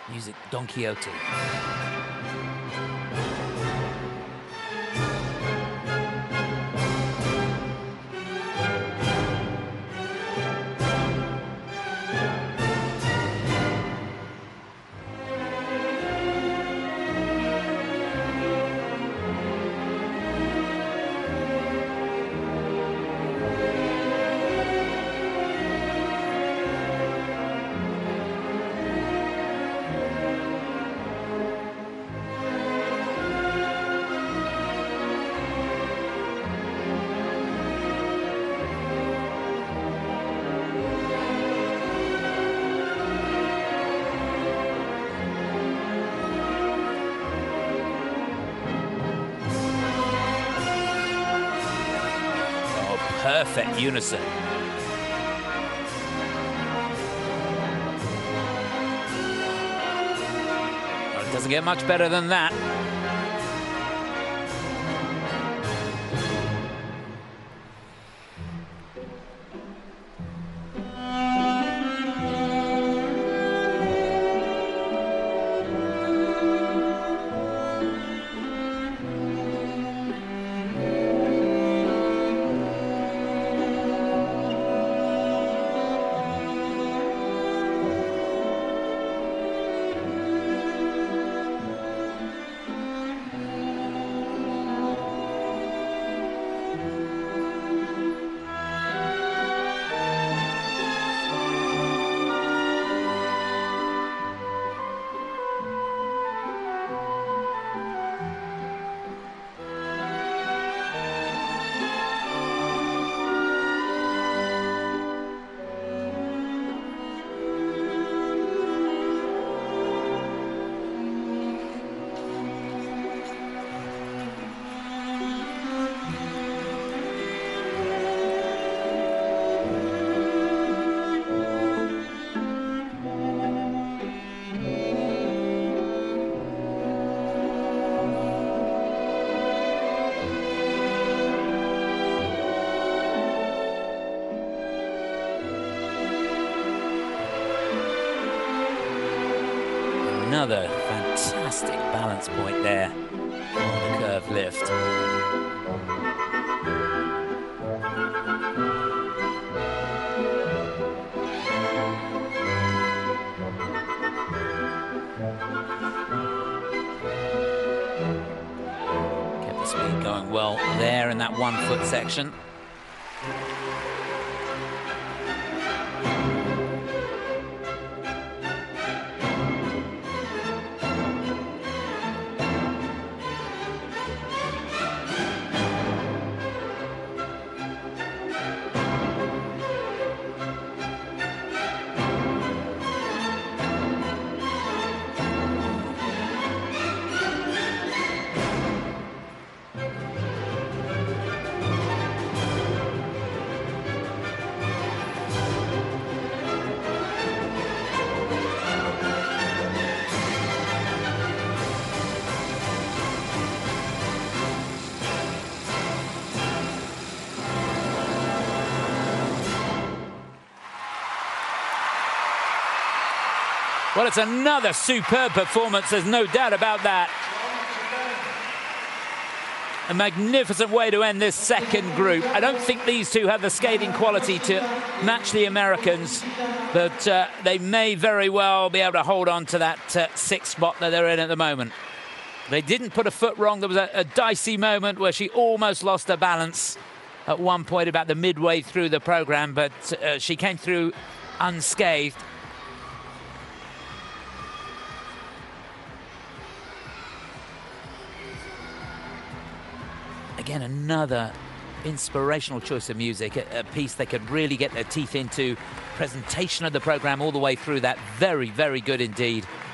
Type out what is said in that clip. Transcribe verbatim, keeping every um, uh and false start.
Music Don Quixote. Perfect unison. Well, it doesn't get much better than that. Another fantastic balance point there on the curve lift. Kept the speed going well there in that one foot section. Well, it's another superb performance, there's no doubt about that. A magnificent way to end this second group. I don't think these two have the skating quality to match the Americans, but uh, they may very well be able to hold on to that uh, sixth spot that they're in at the moment. They didn't put a foot wrong. There was a, a dicey moment where she almost lost her balance at one point about the midway through the program, but uh, she came through unscathed. Again, another inspirational choice of music, a, a piece they could really get their teeth into. Presentation of the program all the way through that, very, very good indeed.